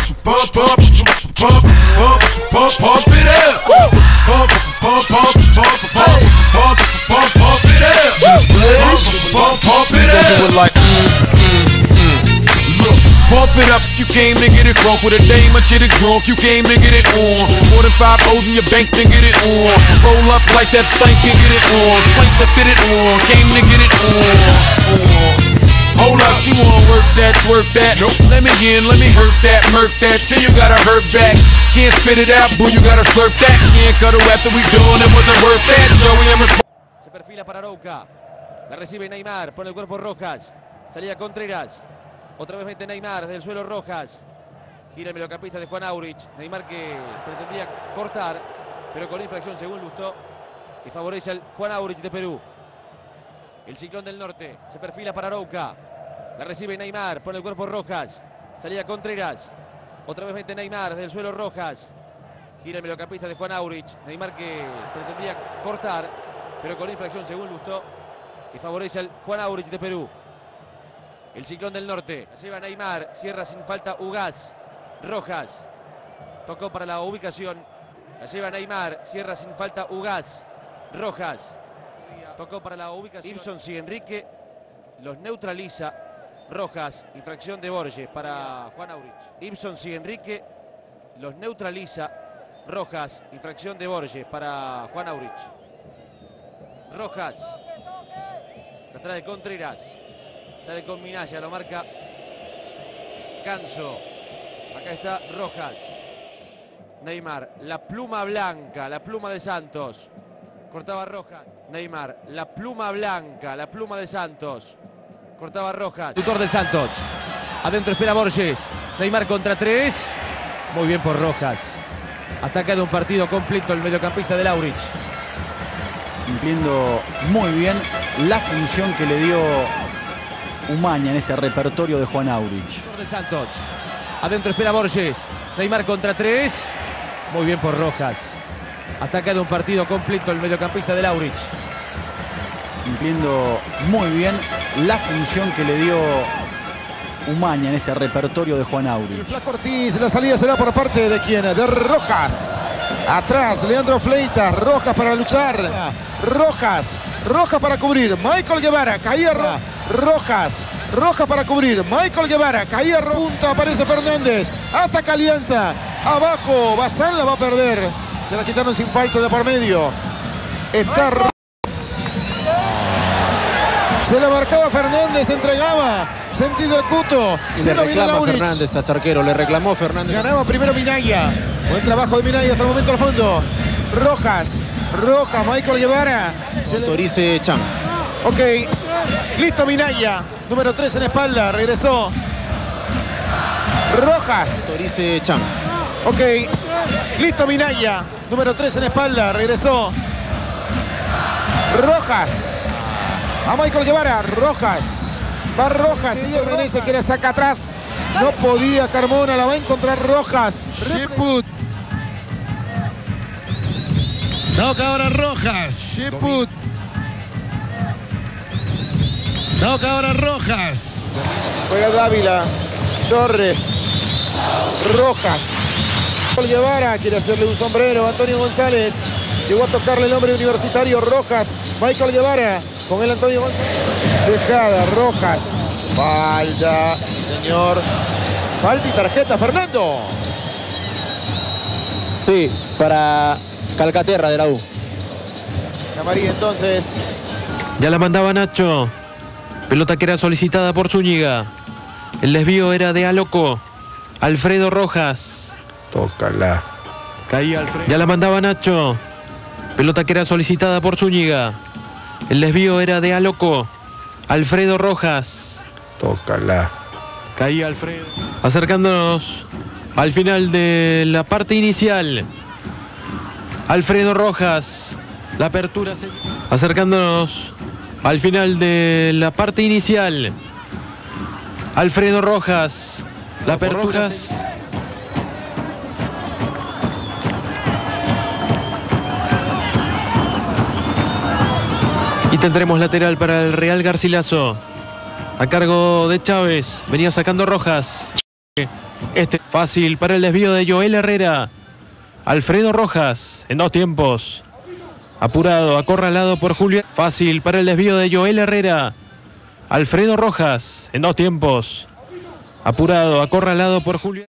Pump it up if you came to get it drunk. With a dame and shit it drunk, you came to get it on. More than 5 O's in your bank to get it on. Roll up like that stank and get it on. Spank to fit it on, came to get it on. Hold up, she wanna work that, twerk that. Nope. Let me in, let me hurt that, murk that. Till you gotta hurt back. Can't spit it out, boo, you gotta slurp that. Can't cuddle after we done, it wasn't worth that. Joey, I'm Se perfila para Arouca. La recibe Neymar, pone el cuerpo Rojas. Salida Contreras. Otra vez mete Neymar desde el suelo Rojas. Gira el mediocampista de Juan Aurich. Neymar que pretendía cortar, pero con la infracción según Lustó. Y favorece al Juan Aurich de Perú. El Ciclón del Norte se perfila para Arouca. La recibe Neymar, pone el cuerpo Rojas. Salida Contreras. Otra vez mete Neymar desde el suelo Rojas. Gira el mediocampista de Juan Aurich. Neymar que pretendía cortar, pero con la infracción según Lustó. Y favorece al Juan Aurich de Perú. El Ciclón del Norte. La lleva Neymar. Cierra sin falta Ugaz. Rojas. Tocó para la ubicación. La lleva Neymar. Cierra sin falta Ugaz. Rojas. Tocó para la ubicación. Ibson y Enrique los neutraliza. Rojas. Infracción de Borges para Juan Aurich. Ibson y Enrique los neutraliza. Rojas. Infracción de Borges para Juan Aurich. Rojas. La trae de Contreras. Sale con Minaya, lo marca Ganso. Acá está Rojas. Neymar, la pluma blanca, la pluma de Santos. Cortaba Rojas. Neymar, la pluma blanca, la pluma de Santos. Cortaba Rojas. Tutor de Santos. Adentro espera Borges. Neymar contra 3. Muy bien por Rojas. Hasta acá de un partido completo el mediocampista del Aurich. Cumpliendo muy bien la función que le dio Umaña en este repertorio de Juan Aurich. De Santos. Adentro espera Borges. Neymar contra 3. Muy bien por Rojas. Hasta acá de un partido completo el mediocampista del Aurich. Cumpliendo muy bien la función que le dio Umaña en este repertorio de Juan Aurich. El Flaco Ortiz, la salida será por parte de quién, de Rojas. Atrás, Leandro Fleitas, Rojas para luchar. Rojas para cubrir. Michael Guevara, caía Rojas para cubrir. Michael Guevara, caía punta, aparece Fernández. Ataca Alianza. Abajo, Bazán la va a perder. Se la quitaron sin falta de por medio. Está Rojas. Se la marcaba Fernández, entregaba. Sentido el Cuto. Se lo viene Aurich. Fernández a Charquero, le reclamó Fernández. Ganaba primero Minaya. Buen trabajo de Minaya hasta el momento al fondo. Rojas, Michael Guevara. Se autorice Chan. Ok, listo Minaya. Número 3 en espalda, regresó. Rojas. Autorice Chan. Ok, listo Minaya. Número 3 en espalda, regresó. Rojas. A Michael Guevara, Rojas. Va Rojas, sigue Menezes que la saca atrás. No podía Carmona, la va a encontrar Rojas. Sheput. Toca ahora Rojas. Sheput. Toca ahora Rojas. Juega Dávila. Torres. Rojas. Michael Guevara quiere hacerle un sombrero. Antonio González. Llegó a tocarle el hombre universitario. Rojas. Michael Guevara. Con el Antonio González. Dejada, Rojas. Falta, sí señor. Falta y tarjeta, Fernando. Sí, para Calcaterra de la U. Amarilla entonces. Ya la mandaba Nacho. Pelota que era solicitada por Zúñiga. El desvío era de Aloco. Alfredo Rojas. Tócala. Caía Alfredo. Ya la mandaba Nacho. Pelota que era solicitada por Zúñiga. El desvío era de Aloco. Alfredo Rojas. Tócala. Caía Alfredo. Acercándonos al final de la parte inicial. Alfredo Rojas. La apertura. Acercándonos al final de la parte inicial. Alfredo Rojas. La apertura. Y tendremos lateral para el Real Garcilaso. A cargo de Chávez. Venía sacando Rojas. Este fácil para el desvío de Joel Herrera. Alfredo Rojas en 2 tiempos. Apurado, acorralado por Julio. Fácil para el desvío de Joel Herrera. Alfredo Rojas en 2 tiempos. Apurado, acorralado por Julio.